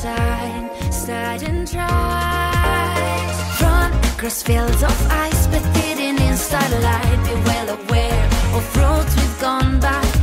inside, start and try. Run across fields of ice, but hidden in starlight. Be well aware of roads we've gone by.